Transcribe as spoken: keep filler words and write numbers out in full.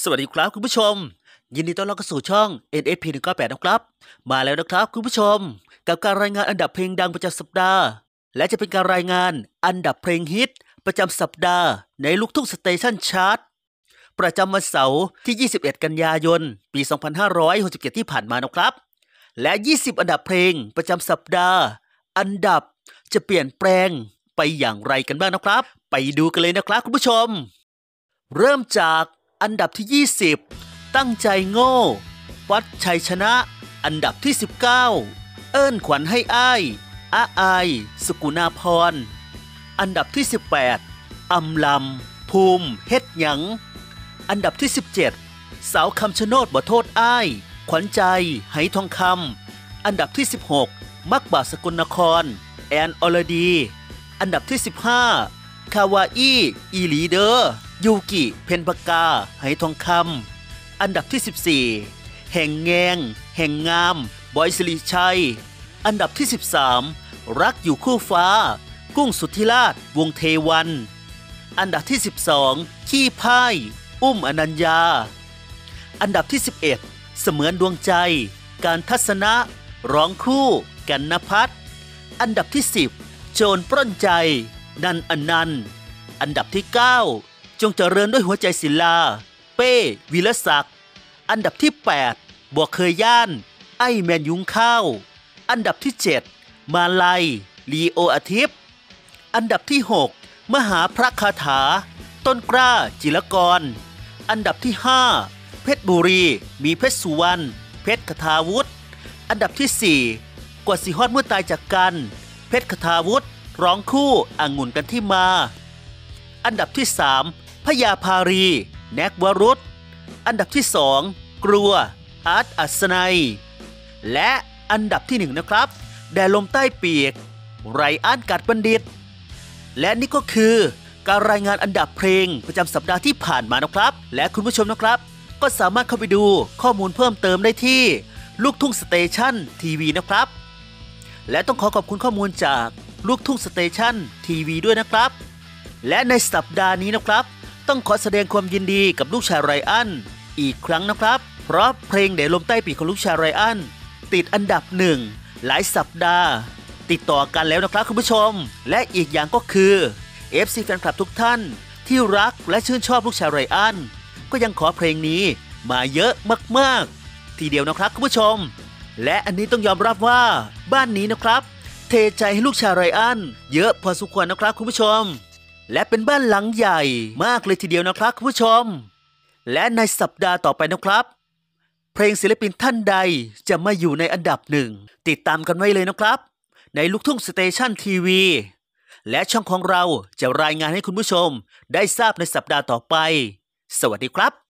สวัสดีครับคุณผู้ชมยินดีต้อนรับเข้าสู่ช่อง เอ็น เอส พี หนึ่งเก้าแปดนะครับมาแล้วนะครับคุณผู้ชมกับการรายงานอันดับเพลงดังประจำสัปดาห์และจะเป็นการรายงานอันดับเพลงฮิตประจำสัปดาห์ในลูกทุ่งสเตชันชาร์ตประจำวันเสาร์ที่ยี่สิบเอ็ดกันยายนปีสองพันห้าร้อยหกสิบเจ็ดที่ผ่านมานะครับและยี่สิบอันดับเพลงประจำสัปดาห์อันดับจะเปลี่ยนแปลงไปอย่างไรกันบ้างนะครับไปดูกันเลยนะครับคุณผู้ชมเริ่มจากอันดับที่ยี่สิบตั้งใจโง่วัดชัยชนะอันดับที่สิบเก้าเอิ้นขวัญให้อ้ายอาอายสกุณาพรอันดับที่สิบแปดอำลำภูมิเฮ็ดหยังอันดับที่สิบเจ็ดสาวคำชะโนดบ่โทษอ้ายขวัญใจไหทองคำอันดับที่สิบหกมักบาสกลนครแอนอรดีอันดับที่สิบห้าคาวาอี้อีลีเดอร์ยูกิเพนปากาไหทองคำอันดับที่สิบสี่แห่งแงงแห่งงามบอยสิริชัยอันดับที่สิบสามรักอยู่คู่ฟ้ากุ้งสุทธิราชวงเทวันอันดับที่สิบสองขี้พ่ายอุ้มอนัญญาอันดับที่สิบเอ็ดเสมือนดวงใจการทัศนะร้องคู่กันนภัทรอันดับที่สิบโจรปล้นใจนันอนันต์อันดับที่เก้าจงเจริญด้วยหัวใจศิลาเป้วีรศักดิ์อันดับที่แปดบัวเคยย่านไอแมนยุงข้าวอันดับที่เจ็ดมาลัยลีโออาทิตย์อันดับที่หกมหาพระคาถาต้นกล้าจิรกรอันดับที่ห้าเพชรบุรีมีเพชรสุวรรณเพชรคทาวุฒิอันดับที่สี่กว่าสีฮอดเมื่อตายจากกันเพชรคทาวุฒิร้องคู่องุ่นกันที่มาอันดับที่สามพญาภารีแน็กวรุษอันดับที่สองกลัวอาร์ตอัศนัยและอันดับที่หนึ่งนะครับแดดลมใต้ปีกไรอันกัดบัณฑิตและนี่ก็คือการรายงานอันดับเพลงประจำสัปดาห์ที่ผ่านมานะครับและคุณผู้ชมนะครับก็สามารถเข้าไปดูข้อมูลเพิ่มเติมได้ที่ลูกทุ่งสเตชันทีวีนะครับและต้องขอขอบคุณข้อมูลจากลูกทุ่งสเตชันทีวีด้วยนะครับและในสัปดาห์นี้นะครับต้องขอแสดงความยินดีกับลูกชายไรอันอีกครั้งนะครับเพราะเพลงแดดลมใต้ปีกของลูกชายไรอันติดอันดับหนึ่งหลายสัปดาห์ติดต่อกันแล้วนะครับคุณผู้ชมและอีกอย่างก็คือ เอฟ ซี แฟนคลับทุกท่านที่รักและชื่นชอบลูกชายไรอันก็ยังขอเพลงนี้มาเยอะมากๆทีเดียวนะครับคุณผู้ชมและอันนี้ต้องยอมรับว่าบ้านนี้นะครับเทใจให้ลูกชายไรอันเยอะพอสมควรนะครับคุณผู้ชมและเป็นบ้านหลังใหญ่มากเลยทีเดียวนะครับคุณผู้ชมและในสัปดาห์ต่อไปนะครับเพลงศิลปินท่านใดจะมาอยู่ในอันดับหนึ่งติดตามกันไว้เลยนะครับในลูกทุ่งสเตชันทีวีและช่องของเราจะรายงานให้คุณผู้ชมได้ทราบในสัปดาห์ต่อไปสวัสดีครับ